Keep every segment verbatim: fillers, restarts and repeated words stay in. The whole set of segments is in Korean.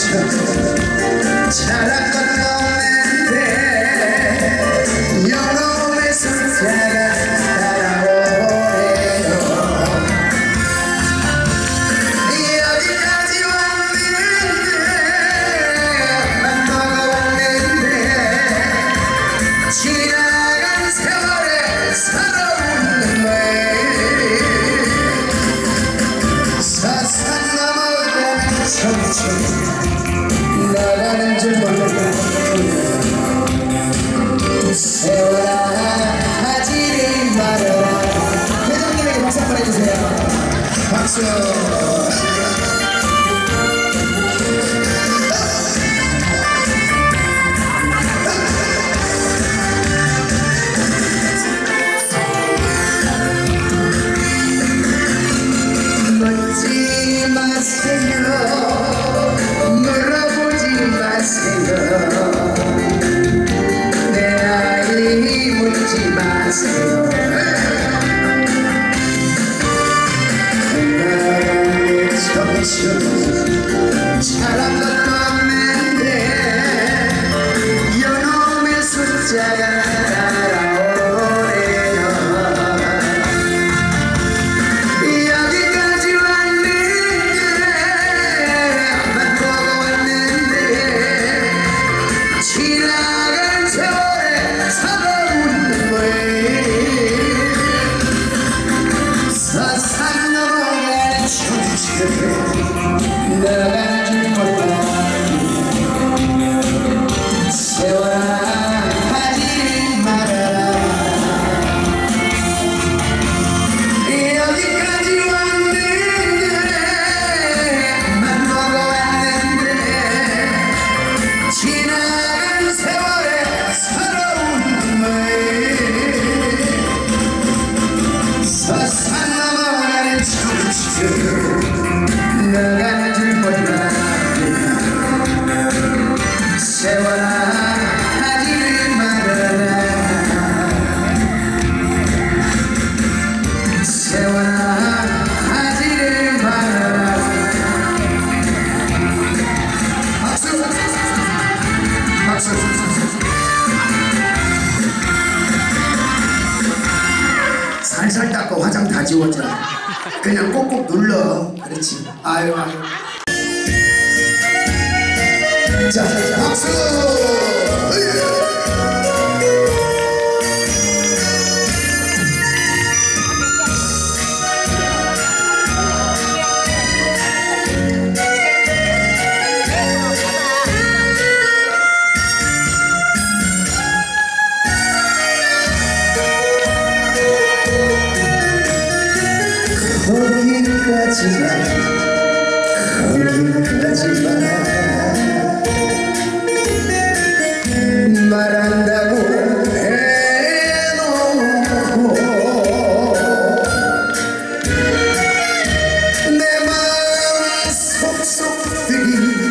잘한 건 없는데 영혼의 숫자가 따라오네요. 여기까지 왔는데 난 먹어왔는데 지나간 세월에 살아오는 거예요. 사산 넘어가는 청춘 나가는 줄 몰라. 세월아 하지를 말아라. 회장님에게 박수 한번 해주세요. 박수. 묻지 마세요. 물어보지 마세요. 내 나이 묻지 마세요. 나가는 청춘 잘한 것도 없는데 연놈의 숫자가 따라오네요. 여기까지 왔는데 난 보고 왔는데 지나간 세월에 살아오는 거예요. 사산 넘어가는 청춘 나가는 줄 몰라. 세월아 하지 말아라. 여기까지 왔는데 만 먹어왔는데 지나간 세월에 살아오는 거예요. 사산 넘어가는 청춘 나가는 줄 몰라. 세월아 하지 말아라. 세월아 하지 말아라. 박수. 박수. 살살 닦고 화장 다 지웠잖아. 그냥 꼭꼭 눌러. 그렇지. 아유 아유. 자, 박수. 거기까지만 거기까지만 말한다고 해놓고 내 마음 속속들이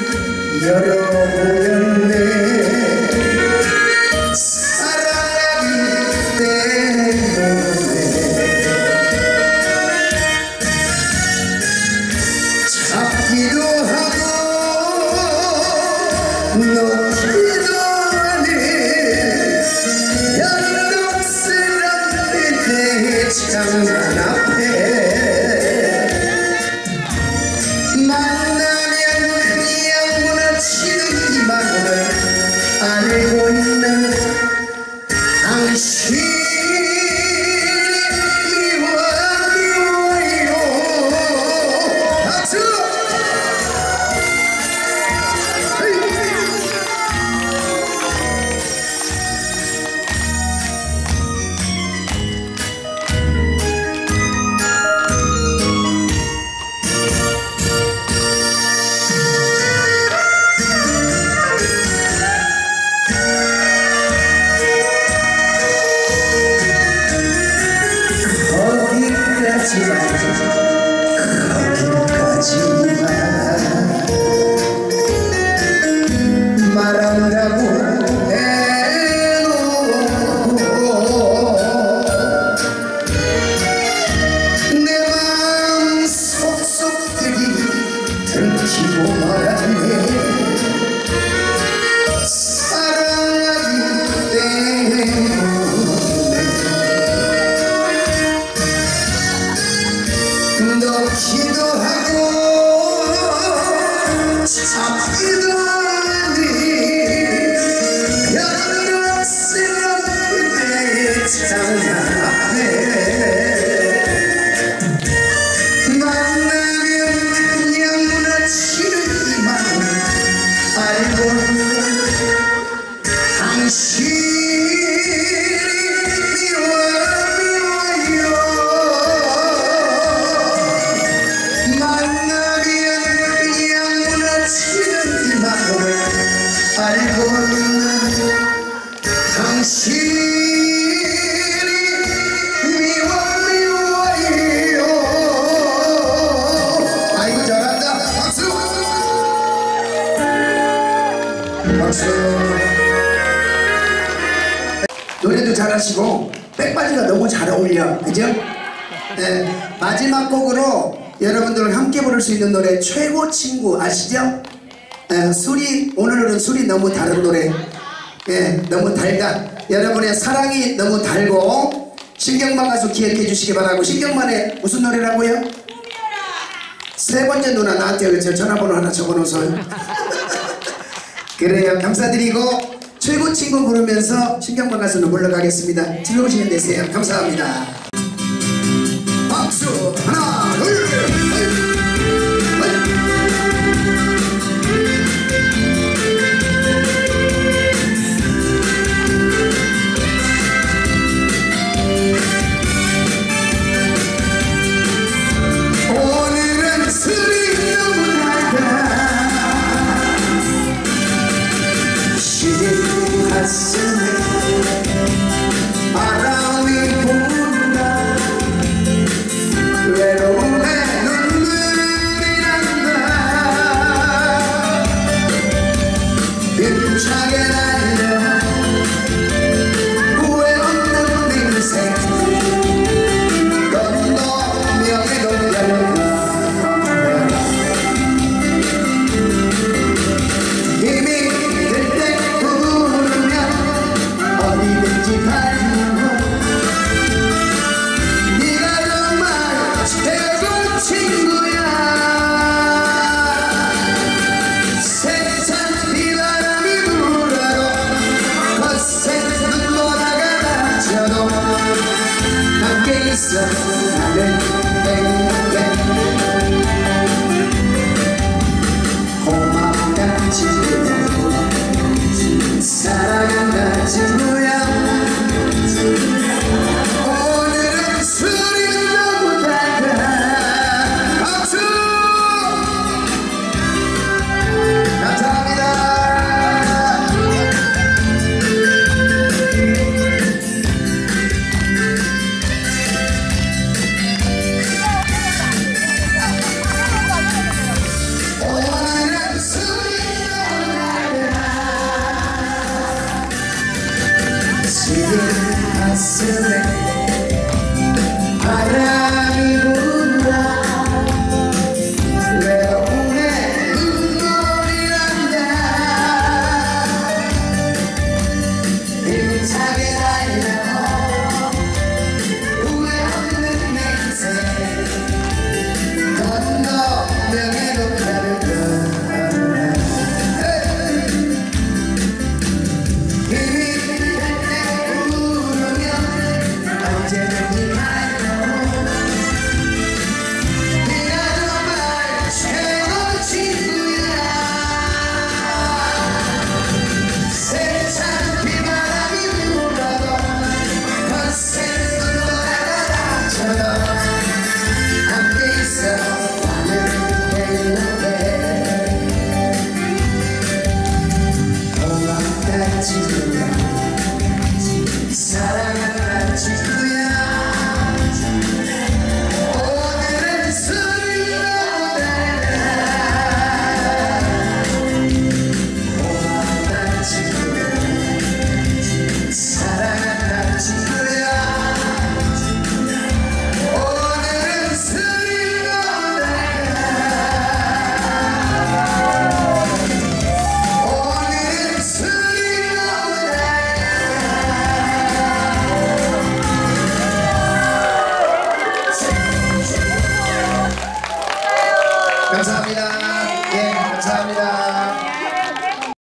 열어보였네. 사랑하기 때문에 잡기도 하고 놓기도 하네. 연덕스런 그대의 창문 앞에 만나면 그냥 무너지는 이 마음을 알고 있는 당신 거기까지만 말한다고 해놓고 내 마음 속속들이 들키고 말았네. 기도하고 잡히더니 여러 생각에 장난해 만나면 그냥 무너지르기만 알고 당신이 미워 미워요 만나면 그냥 무너지르기만 알고 당신이 미워 미워요 아이고 잘한다 박수 박수 노래도 잘하시고 백바지가 너무 잘 어울려 그죠? 네, 마지막 곡으로 여러분들 함께 부를 수 있는 노래 최고 친구 아시죠? 네, 술이 오늘은 술이 너무 다른 노래 네, 너무 달다 여러분의 사랑이 너무 달고 신경만 가수 기억해 주시기 바라고 신경만의 무슨 노래라고요? 세 번째 누나 나한테 저 전화번호 하나 적어놓으세요 그래요 감사드리고 최고 친구 부르면서 신경만 가수는 물러가겠습니다. 즐거운 시간 되세요. 감사합니다.